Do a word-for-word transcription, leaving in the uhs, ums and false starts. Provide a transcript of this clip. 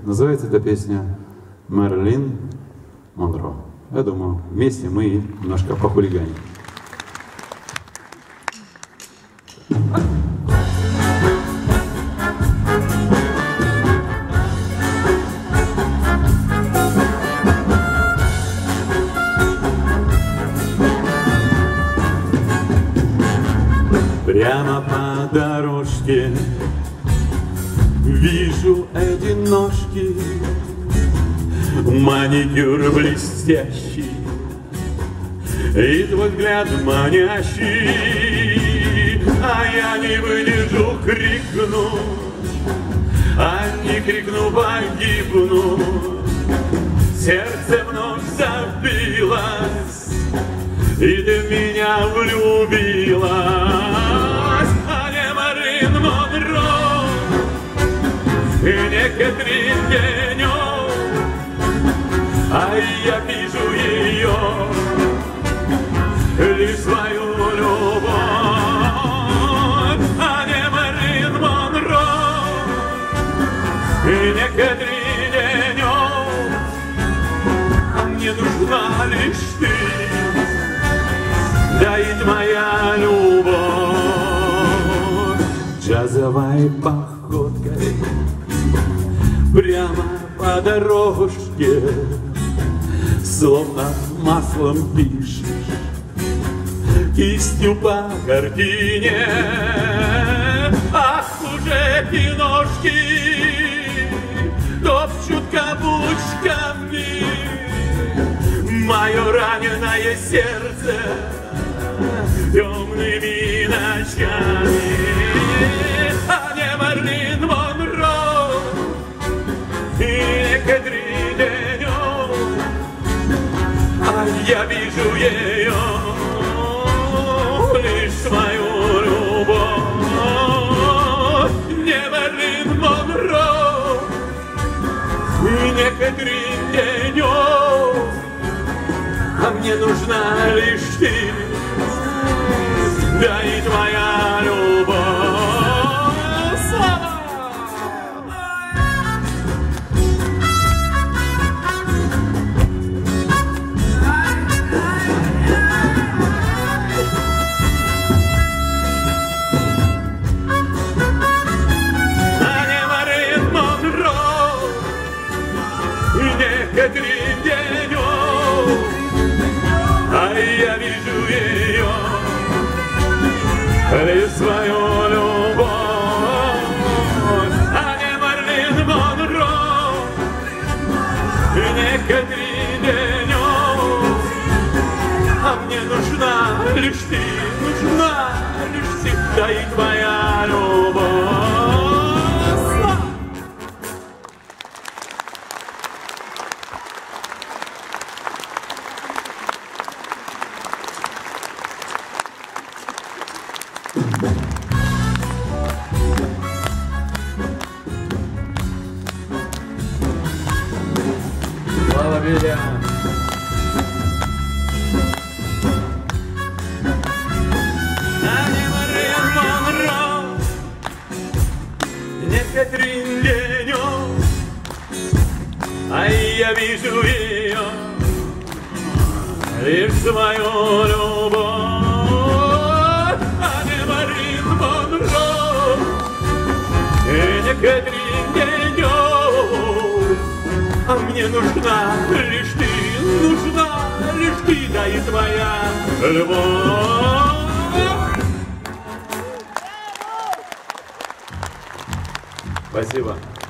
Называется эта песня «Мэрилин Монро». Я думаю, вместе мы немножко похулиганим. Прямо по дорожке вижу эти ножки, маникюр блестящий и твой взгляд манящий. А я не выдержу, крикну, а не крикну, погибну. Сердце вновь забилось, и ты в меня влюбилась. А не Мэрилин Монро, и не Кэтрин Денев, а я вижу ее, лишь свою любовь. А не Мэрилин Монро, и не Кэтрин Денев, а мне нужна лишь ты, да и твоя любовь. Джазовой походкой прямо по дорожке, словно маслом пишешь кистью по картине. Ах, уже киношки топчут каблучками мое раненое сердце темными ночами. А не Мэрилин Монро и не Кэтрин Денев, а я вижу ее, лишь свою любовь. Не Мэрилин Монро и не Кэтрин Денев, а мне нужна лишь ты, да и твоя любовь. Слава! А не Мэрилин Монро и не Кэтрин Денев, а я вижу ее, лишь свою любовь. А не Мэрилин Монро и не Кэтрин Денев, а мне нужна лишь ты, нужна лишь ты, да и твоя любовь. Слава Беля! А не Мэрилин Монро, не Кэтрин Денев, а я вижу ее, лишь свою любовь. А не Мэрилин Монро и не Кэтрин Денев, а мне нужна лишь ты, нужна лишь ты, да и твоя любовь. Спасибо.